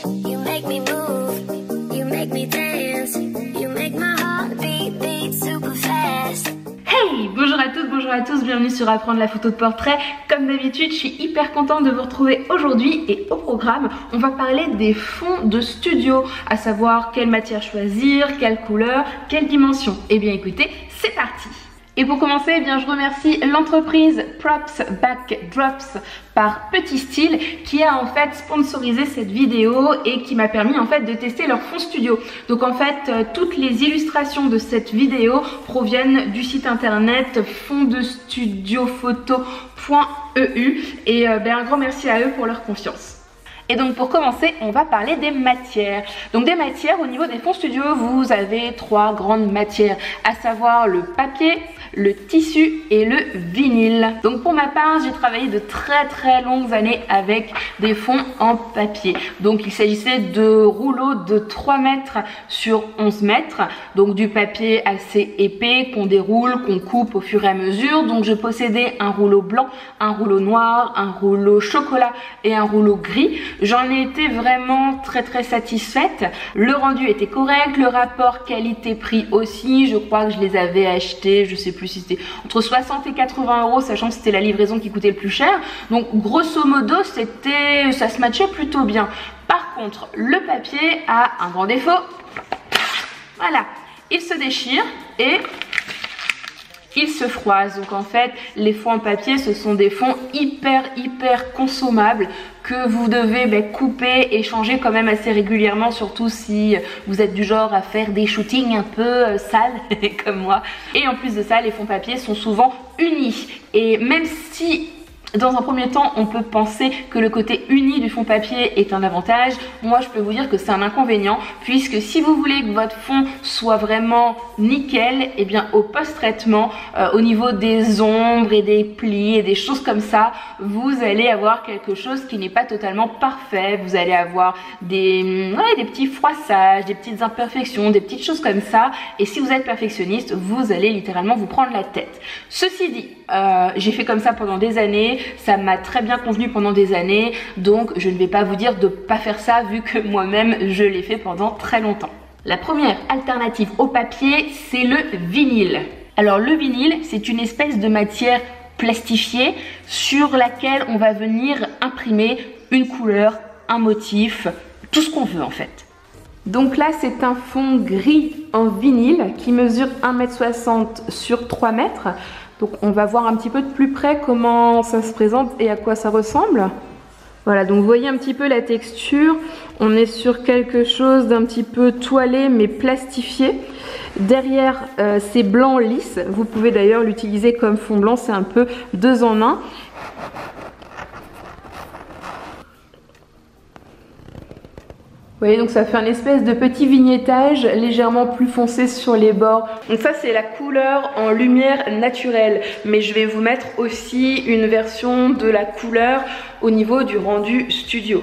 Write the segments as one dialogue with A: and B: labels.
A: You make me move, you make me dance, you make my heart beat super fast.
B: Hey, bonjour à toutes, bonjour à tous, bienvenue sur Apprendre la photo de portrait. Comme d'habitude, je suis hyper contente de vous retrouver aujourd'hui et au programme, on va parler des fonds de studio, à savoir quelle matière choisir, quelle couleur, quelle dimension. Eh bien écoutez, c'est parti. Et pour commencer, eh bien, je remercie l'entreprise Props Backdrops par Petit Style qui a en fait sponsorisé cette vidéo et qui m'a permis en fait de tester leur fond studio. Donc en fait, toutes les illustrations de cette vidéo proviennent du site internet fondestudioPhoto.eu et un grand merci à eux pour leur confiance. Et donc pour commencer, on va parler des matières. Donc des matières, au niveau des fonds studio, vous avez trois grandes matières, à savoir le papier, le tissu et le vinyle. Donc pour ma part, j'ai travaillé de très longues années avec des fonds en papier. Donc il s'agissait de rouleaux de 3 mètres sur 11 mètres. Donc du papier assez épais qu'on déroule, qu'on coupe au fur et à mesure. Donc je possédais un rouleau blanc, un rouleau noir, un rouleau chocolat et un rouleau gris. J'en ai été vraiment très satisfaite. Le rendu était correct, le rapport qualité-prix aussi. Je crois que je les avais achetés, je sais plus si c'était entre 60 et 80 euros, sachant que c'était la livraison qui coûtait le plus cher. Donc grosso modo, ça se matchait plutôt bien. Par contre, le papier a un grand défaut. Voilà, il se déchire et il se froisse. Donc en fait, les fonds en papier, ce sont des fonds hyper consommables que vous devez couper et changer quand même assez régulièrement, surtout si vous êtes du genre à faire des shootings un peu sales comme moi. Et en plus de ça, les fonds papier sont souvent unis. Et même si dans un premier temps, on peut penser que le côté uni du fond papier est un avantage. Moi, je peux vous dire que c'est un inconvénient, puisque si vous voulez que votre fond soit vraiment nickel, et bien au post-traitement, au niveau des ombres et des plis et des choses comme ça, vous allez avoir quelque chose qui n'est pas totalement parfait. Vous allez avoir des petits froissages, des petites imperfections, des petites choses comme ça. Et si vous êtes perfectionniste, vous allez littéralement vous prendre la tête. Ceci dit, j'ai fait comme ça pendant des années. Ça m'a très bien convenu pendant des années, donc je ne vais pas vous dire de ne pas faire ça vu que moi-même je l'ai fait pendant très longtemps. La première alternative au papier, c'est le vinyle. Alors le vinyle, c'est une espèce de matière plastifiée sur laquelle on va venir imprimer une couleur, un motif, tout ce qu'on veut en fait. Donc là, c'est un fond gris en vinyle qui mesure 1,60 m sur 3 mètres. Donc on va voir un petit peu de plus près comment ça se présente et à quoi ça ressemble. Voilà, donc vous voyez un petit peu la texture. On est sur quelque chose d'un petit peu toilé mais plastifié. Derrière, c'est blanc lisse. Vous pouvez d'ailleurs l'utiliser comme fond blanc, c'est un peu 2 en 1. Vous voyez, donc ça fait un espèce de petit vignettage légèrement plus foncé sur les bords. Donc ça, c'est la couleur en lumière naturelle. Mais je vais vous mettre aussi une version de la couleur au niveau du rendu studio.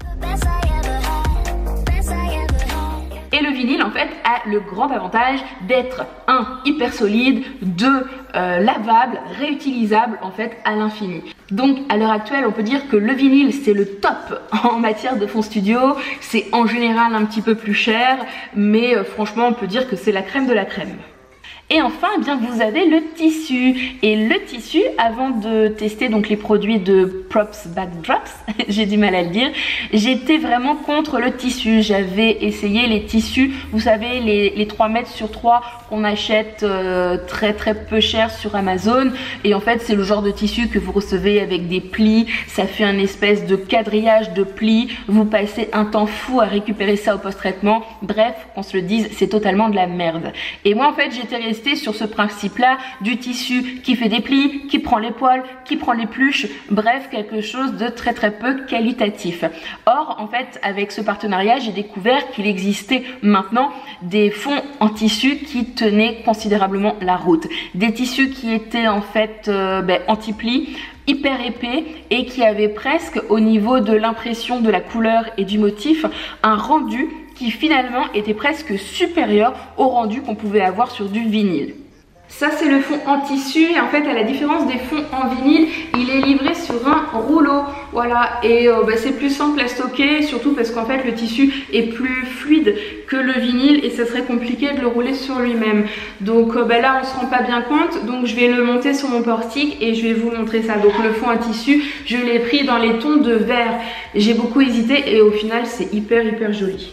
B: Et le vinyle en fait a le grand avantage d'être 1 hyper solide, 2 lavable, réutilisable en fait à l'infini. Donc à l'heure actuelle on peut dire que le vinyle c'est le top en matière de fond studio. C'est en général un petit peu plus cher, mais franchement on peut dire que c'est la crème de la crème. Et enfin, eh bien, vous avez le tissu. Et le tissu, avant de tester donc les produits de Props Backdrops, j'ai du mal à le dire, j'étais vraiment contre le tissu. J'avais essayé les tissus, vous savez, les 3 mètres sur 3 qu'on achète très peu cher sur Amazon. Et en fait, c'est le genre de tissu que vous recevez avec des plis. Ça fait un espèce de quadrillage de plis. Vous passez un temps fou à récupérer ça au post-traitement. Bref, qu'on se le dise, c'est totalement de la merde. Et moi, en fait, j'étais restée sur ce principe-là du tissu qui fait des plis, qui prend les poils, qui prend les pluches, bref, quelque chose de très peu qualitatif. Or, en fait, avec ce partenariat, j'ai découvert qu'il existait maintenant des fonds en tissu qui tenaient considérablement la route. Des tissus qui étaient en fait anti-plis, hyper épais et qui avaient presque au niveau de l'impression de la couleur et du motif un rendu qui finalement était presque supérieur au rendu qu'on pouvait avoir sur du vinyle. Ça c'est le fond en tissu et en fait à la différence des fonds en vinyle, il est livré sur un rouleau, voilà, et c'est plus simple à stocker, surtout parce qu'en fait le tissu est plus fluide que le vinyle et ça serait compliqué de le rouler sur lui-même. Donc là on se rend pas bien compte, donc je vais le monter sur mon portique et je vais vous montrer ça. Donc le fond en tissu, je l'ai pris dans les tons de vert, j'ai beaucoup hésité et au final c'est hyper joli.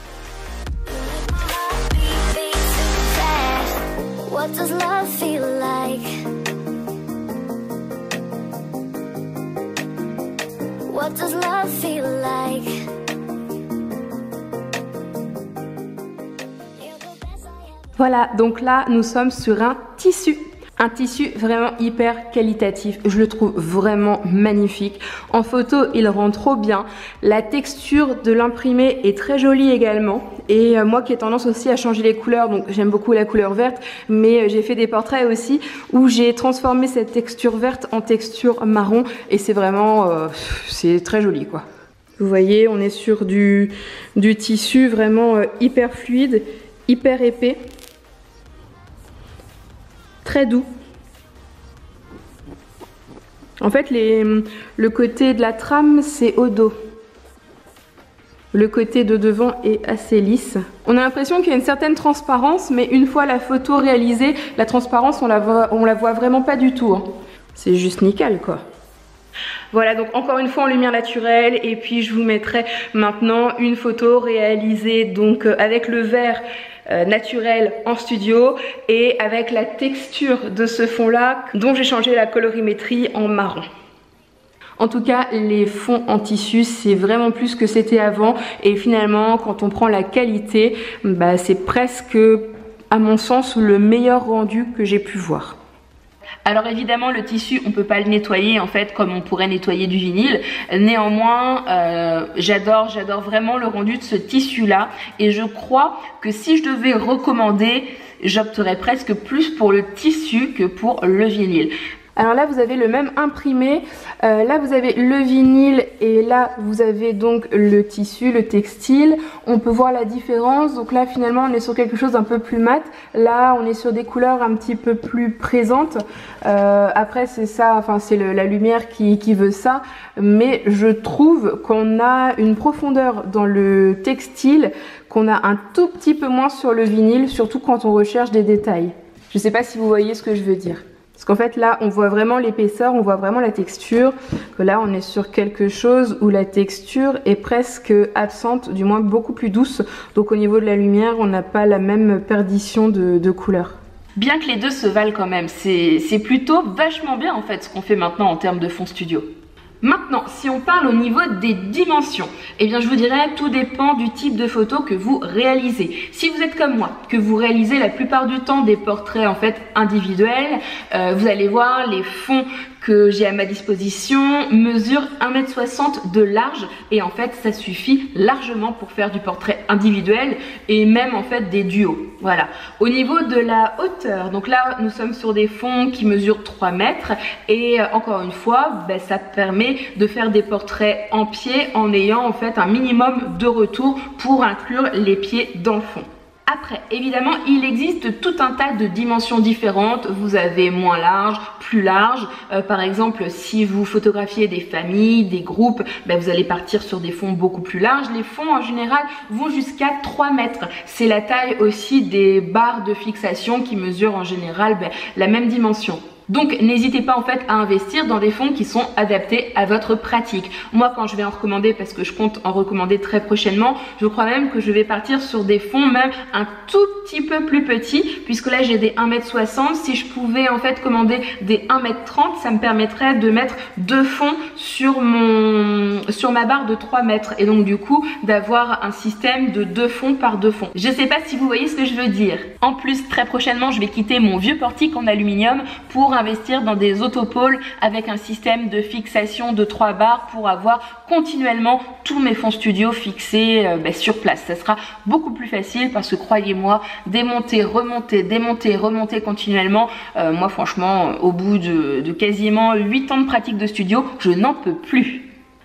A: What does love feel like? What does love feel like?
B: Voilà, donc là nous sommes sur un tissu. Un tissu vraiment hyper qualitatif, je le trouve vraiment magnifique. En photo, il rend trop bien. La texture de l'imprimé est très jolie également. Et moi qui ai tendance aussi à changer les couleurs, donc j'aime beaucoup la couleur verte, mais j'ai fait des portraits aussi où j'ai transformé cette texture verte en texture marron et c'est vraiment, c'est très joli quoi. Vous voyez, on est sur du tissu vraiment hyper fluide, hyper épais. Très doux. En fait, le côté de la trame, c'est au dos. Le côté de devant est assez lisse. On a l'impression qu'il y a une certaine transparence, mais une fois la photo réalisée, la transparence, on la voit vraiment pas du tout. Hein. C'est juste nickel, quoi. Voilà, donc encore une fois en lumière naturelle et puis je vous mettrai maintenant une photo réalisée donc avec le vert naturel en studio et avec la texture de ce fond là dont j'ai changé la colorimétrie en marron. En tout cas, les fonds en tissu, c'est vraiment plus ce que c'était avant et finalement quand on prend la qualité, c'est presque à mon sens le meilleur rendu que j'ai pu voir. Alors évidemment le tissu on peut pas le nettoyer en fait comme on pourrait nettoyer du vinyle. Néanmoins j'adore vraiment le rendu de ce tissu là et je crois que si je devais recommander, j'opterais presque plus pour le tissu que pour le vinyle. Alors là vous avez le même imprimé, là vous avez le vinyle et là vous avez donc le tissu, le textile. On peut voir la différence, donc là finalement on est sur quelque chose d'un peu plus mat, là on est sur des couleurs un petit peu plus présentes. Après c'est ça, enfin c'est la lumière qui veut ça, mais je trouve qu'on a une profondeur dans le textile qu'on a un tout petit peu moins sur le vinyle, surtout quand on recherche des détails. Je sais pas si vous voyez ce que je veux dire. Parce qu'en fait là on voit vraiment l'épaisseur, on voit vraiment la texture, que là on est sur quelque chose où la texture est presque absente, du moins beaucoup plus douce, donc au niveau de la lumière on n'a pas la même perdition de couleur. Bien que les deux se valent quand même, c'est plutôt vachement bien en fait ce qu'on fait maintenant en termes de fond studio. Maintenant, si on parle au niveau des dimensions, eh bien je vous dirais tout dépend du type de photo que vous réalisez. Si vous êtes comme moi, que vous réalisez la plupart du temps des portraits en fait individuels, vous allez voir les fonds que j'ai à ma disposition mesurent 1,60 m de large et en fait ça suffit largement pour faire du portrait individuel et même en fait des duos. Voilà. Au niveau de la hauteur, donc là nous sommes sur des fonds qui mesurent 3 mètres et encore une fois ça permet de faire des portraits en pied en ayant en fait un minimum de retour pour inclure les pieds dans le fond. Après, évidemment, il existe tout un tas de dimensions différentes. Vous avez moins large, plus large. Par exemple, si vous photographiez des familles, des groupes, vous allez partir sur des fonds beaucoup plus larges. Les fonds, en général, vont jusqu'à 3 mètres. C'est la taille aussi des barres de fixation qui mesurent en général la même dimension. Donc n'hésitez pas en fait à investir dans des fonds qui sont adaptés à votre pratique. Moi quand je vais en recommander, parce que je compte en recommander très prochainement, je crois même que je vais partir sur des fonds même un tout petit peu plus petits, puisque là j'ai des 1,60 m. Si je pouvais en fait commander des 1,30 m, ça me permettrait de mettre 2 fonds sur ma barre de 3 mètres et donc du coup d'avoir un système de 2 fonds par 2 fonds. Je sais pas si vous voyez ce que je veux dire. En plus très prochainement je vais quitter mon vieux portique en aluminium pour investir dans des autopoles avec un système de fixation de 3 barres pour avoir continuellement tous mes fonds studio fixés sur place. Ça sera beaucoup plus facile parce que croyez-moi, démonter, remonter continuellement, moi franchement au bout de quasiment 8 ans de pratique de studio, je n'en peux plus.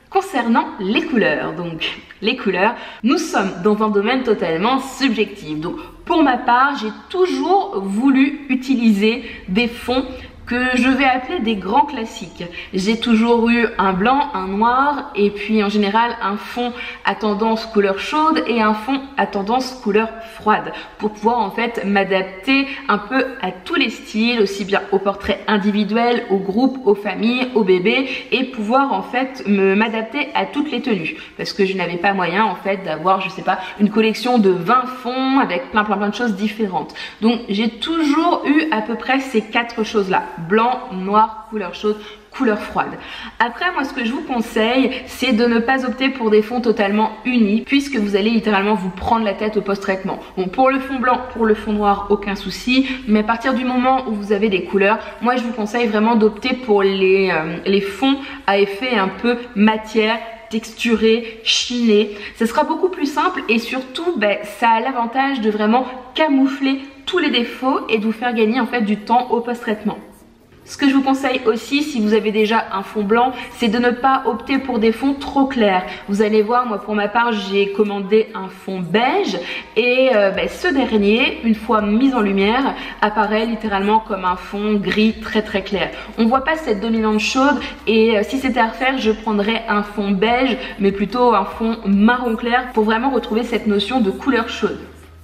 B: Concernant les couleurs, nous sommes dans un domaine totalement subjectif. Donc pour ma part, j'ai toujours voulu utiliser des fonds que je vais appeler des grands classiques. J'ai toujours eu un blanc, un noir et puis en général un fond à tendance couleur chaude et un fond à tendance couleur froide pour pouvoir en fait m'adapter un peu à tous les styles, aussi bien aux portraits individuels, aux groupes, aux familles, aux bébés et pouvoir en fait m'adapter à toutes les tenues parce que je n'avais pas moyen en fait d'avoir, je sais pas, une collection de 20 fonds avec plein de choses différentes. Donc j'ai toujours eu à peu près ces 4 choses là. Blanc, noir, couleur chaude, couleur froide. Après, moi, ce que je vous conseille, c'est de ne pas opter pour des fonds totalement unis, puisque vous allez littéralement vous prendre la tête au post-traitement. Bon, pour le fond blanc, pour le fond noir, aucun souci, mais à partir du moment où vous avez des couleurs, moi, je vous conseille vraiment d'opter pour les fonds à effet un peu matière, texturé, chiné. Ça sera beaucoup plus simple et surtout, ça a l'avantage de vraiment camoufler tous les défauts et de vous faire gagner en fait du temps au post-traitement. Ce que je vous conseille aussi, si vous avez déjà un fond blanc, c'est de ne pas opter pour des fonds trop clairs. Vous allez voir, moi pour ma part, j'ai commandé un fond beige et ce dernier, une fois mis en lumière, apparaît littéralement comme un fond gris très clair. On ne voit pas cette dominante chaude et si c'était à refaire, je prendrais un fond beige, mais plutôt un fond marron clair pour vraiment retrouver cette notion de couleur chaude.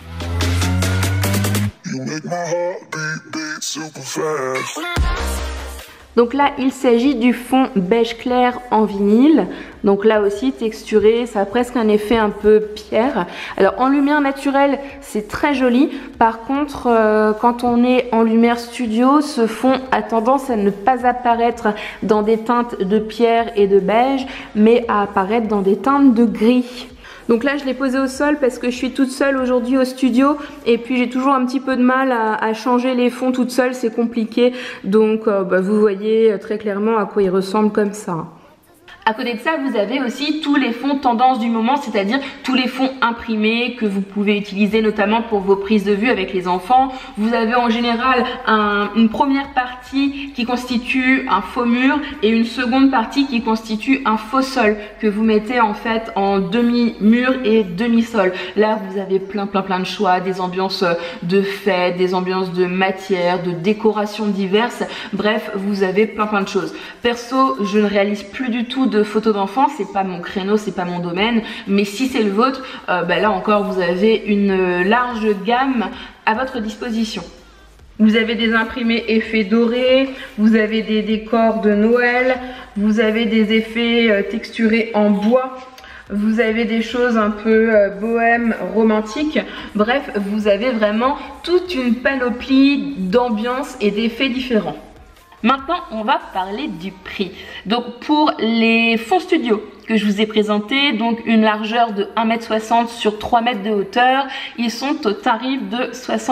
B: Donc là, il s'agit du fond beige clair en vinyle. Donc là aussi texturé, ça a presque un effet un peu pierre. Alors en lumière naturelle, c'est très joli. Par contre, quand on est en lumière studio, ce fond a tendance à ne pas apparaître dans des teintes de pierre et de beige, mais à apparaître dans des teintes de gris. Donc là, je l'ai posé au sol parce que je suis toute seule aujourd'hui au studio et puis j'ai toujours un petit peu de mal à changer les fonds toute seule, c'est compliqué. Donc vous voyez très clairement à quoi il ressemble comme ça. À côté de ça, vous avez aussi tous les fonds tendance du moment, c'est-à-dire tous les fonds imprimés que vous pouvez utiliser notamment pour vos prises de vue avec les enfants. Vous avez en général une première partie qui constitue un faux mur et une seconde partie qui constitue un faux sol que vous mettez en fait en demi-mur et demi-sol. Là, vous avez plein de choix, des ambiances de fête, des ambiances de matière, de décoration diverses. Bref, vous avez plein de choses. Perso, je ne réalise plus du tout de photos d'enfants, c'est pas mon créneau, c'est pas mon domaine, mais si c'est le vôtre, là encore vous avez une large gamme à votre disposition. Vous avez des imprimés effets dorés, vous avez des décors de Noël, vous avez des effets texturés en bois, vous avez des choses un peu bohème, romantiques. Bref, vous avez vraiment toute une panoplie d'ambiances et d'effets différents. Maintenant, on va parler du prix. Donc pour les fonds studio que je vous ai présentés, donc une largeur de 1,60 m sur 3 mètres de hauteur, ils sont au tarif de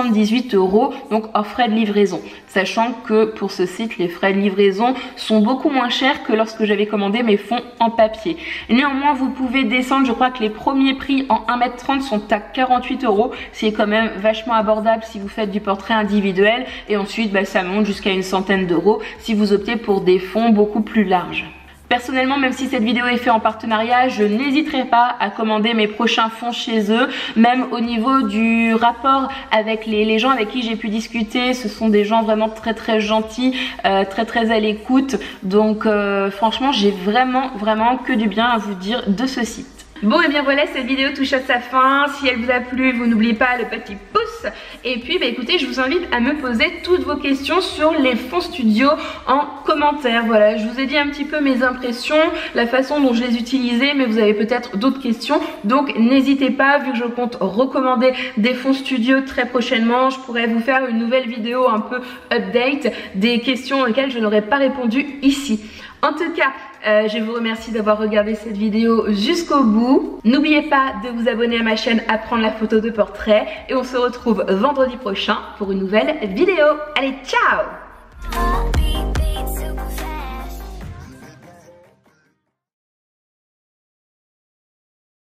B: 78 €, donc hors frais de livraison. Sachant que pour ce site, les frais de livraison sont beaucoup moins chers que lorsque j'avais commandé mes fonds en papier. Néanmoins, vous pouvez descendre, je crois que les premiers prix en 1,30 m sont à 48 €, ce qui est quand même vachement abordable si vous faites du portrait individuel. Et ensuite, ça monte jusqu'à une centaine d'euros si vous optez pour des fonds beaucoup plus larges. Personnellement, même si cette vidéo est faite en partenariat, je n'hésiterai pas à commander mes prochains fonds chez eux. Même au niveau du rapport avec les gens avec qui j'ai pu discuter, ce sont des gens vraiment très gentils, très à l'écoute. Donc franchement, j'ai vraiment que du bien à vous dire de ce site. Bon et bien voilà, cette vidéo touche à sa fin. Si elle vous a plu, vous n'oubliez pas le petit pouce. Et puis écoutez, je vous invite à me poser toutes vos questions sur les fonds studio en commentaire. Voilà, je vous ai dit un petit peu mes impressions, la façon dont je les utilisais, mais vous avez peut-être d'autres questions. Donc n'hésitez pas, vu que je compte recommander des fonds studio très prochainement, je pourrais vous faire une nouvelle vidéo un peu update des questions auxquelles je n'aurais pas répondu ici. En tout cas, je vous remercie d'avoir regardé cette vidéo jusqu'au bout. N'oubliez pas de vous abonner à ma chaîne Apprendre la photo de portrait et on se retrouve vendredi prochain pour une nouvelle vidéo. Allez, ciao!